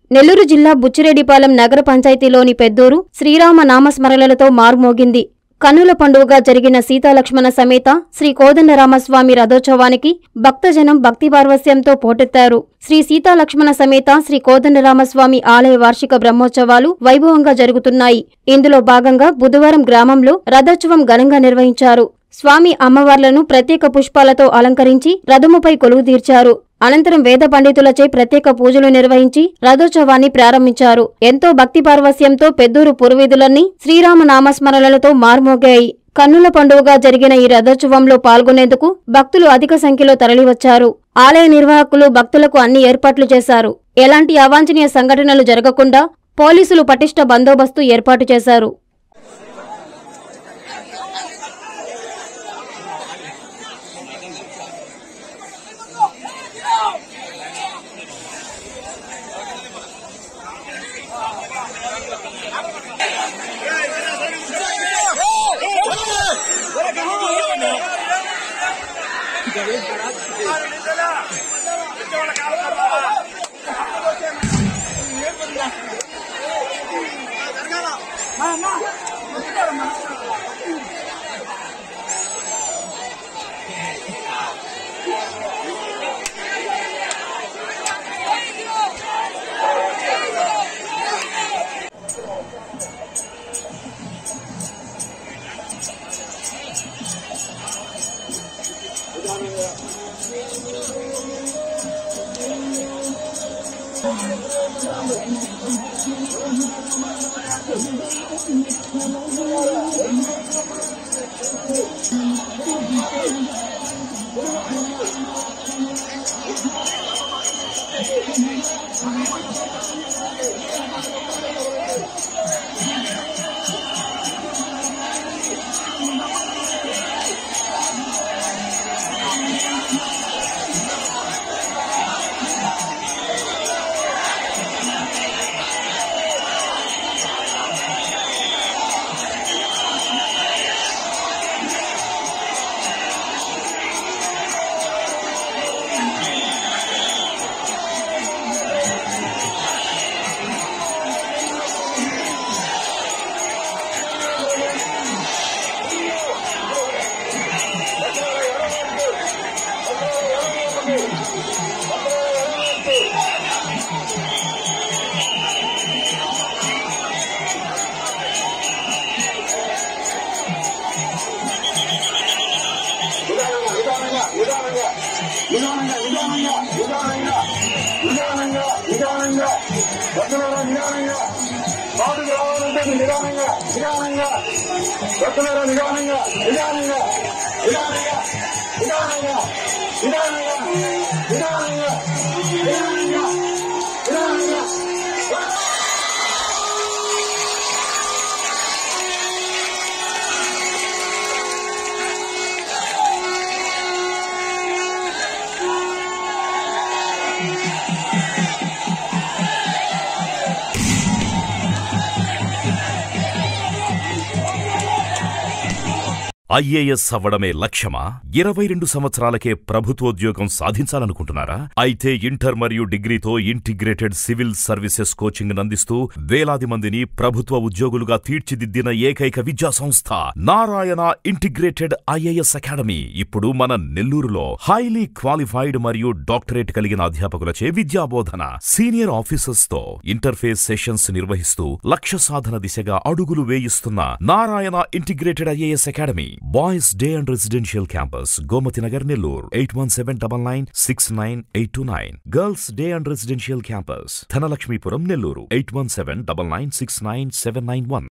నెల్లూరు జిల్లా బుచ్చిరెడ్డిపాలెం నగర పంచాయతీలోని పెద్దూరు శ్రీరామ నామస్మరణలతో మారుమోగింది. కన్నుల పండుగగా జరిగిన సీతాలక్ష్మణ సమేత శ్రీ కోదండరామస్వామి రథోత్సవానికి భక్తజనం భక్తిపార్వస్యంతో పోటెత్తారు. శ్రీ సీతాలక్ష్మణ సమేత శ్రీ కోదండరామస్వామి ఆలయ వార్షిక బ్రహ్మోత్సవాలు వైభవంగా జరుగుతున్నాయి. ఇందులో భాగంగా బుధవారం గ్రామంలో రథోత్సవం ఘనంగా నిర్వహించారు. స్వామి అమ్మవార్లను ప్రత్యేక పుష్పాలతో అలంకరించి రథముపై కొలువుదీర్చారు. అనంతరం వేద పండితులచే ప్రత్యేక పూజలు నిర్వహించి రథోత్సవాన్ని ప్రారంభించారు. ఎంతో భక్తి పార్వస్యంతో పెద్దూరు పురవీధులన్నీ శ్రీరామ నామస్మరణలతో మార్మోగాయి. కన్నుల పండుగగా జరిగిన ఈ రథోత్సవంలో పాల్గొనేందుకు భక్తులు అధిక సంఖ్యలో తరలివచ్చారు. ఆలయ నిర్వాహకులు భక్తులకు అన్ని ఏర్పాట్లు చేశారు. ఎలాంటి అవాంఛనీయ సంఘటనలు జరగకుండా పోలీసులు పటిష్ట బందోబస్తు ఏర్పాటు చేశారు. ఐఏఎస్ అవ్వడమే లక్ష్యమా? 22 సంవత్సరాలకే ప్రభుత్వోద్యోగం సాధించాలనుకుంటున్నారా? అయితే ఇంటర్ మరియు డిగ్రీతో ఇంటిగ్రేటెడ్ సివిల్ సర్వీసెస్ కోచింగ్ అందిస్తూ వేలాది మందిని ప్రభుత్వ ఉద్యోగులుగా తీర్చిదిద్దిన ఏకైక విద్యా సంస్థ నారాయణ ఇంటిగ్రేటెడ్ ఐఏఎస్ అకాడమీ ఇప్పుడు మన నెల్లూరులో హైలీ క్వాలిఫైడ్ మరియు డాక్టరేట్ కలిగిన అధ్యాపకులచే విద్యాబోధన, సీనియర్ ఆఫీసర్స్ తో ఇంటర్ఫేస్ సెషన్స్ నిర్వహిస్తూ లక్ష్య సాధన దిశగా అడుగులు వేయిస్తున్న Narayana integrated IAS academy. Boys Day and Residential Campus, Gomati Nagar, Nellore, 8179969829. Girls Day and Residential Campus, Thanalakshmipuram, Nellore, 8179969791.